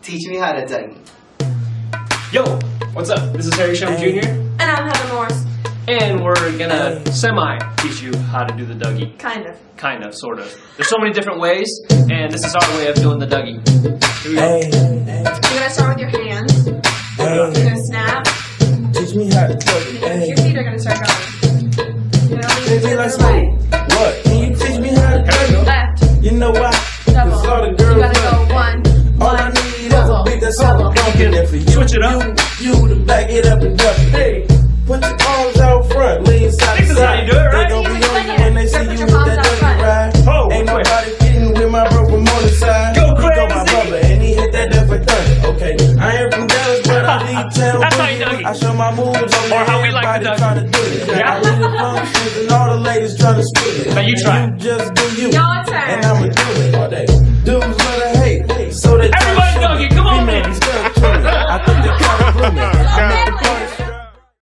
Teach me how to Dougie. Yo, what's up? This is Harry Shum Jr. And I'm Heather Morris. And we're gonna semi-teach you how to do the Dougie. Kind of. Kind of, sort of. There's so many different ways, and this is our way of doing the Dougie. Here we go. You're gonna start with your hands. You're gonna snap. Teach me how to Dougie. Your feet are gonna start going. You're gonna lean to the Like right. what? Can you teach me how to Dougie? Left. You know why? Double. Cause all the girls You gotta go one. all I need is a beat that's all I'm pumping. And for you, Switch it up. you to back it up and double. Hey, put your arms out front, lean side to This is how you side. do it, right? They gon' be You on ain't you when they see put you your with palms that out Dougie front. ride. Oh, Ain't quick. nobody getting with my bro from on the side. Go He go my crazy. brother and he hit that death like thunder. Okay, I ain't from Dallas, but I leave town. That's how you Dougie. I show my moves on Or how we like everybody to Dougie. trying to do it. Yeah. I lead the functions and all the ladies trying to split it. Now you try. You just do you. Your turn. And I'ma do it all day.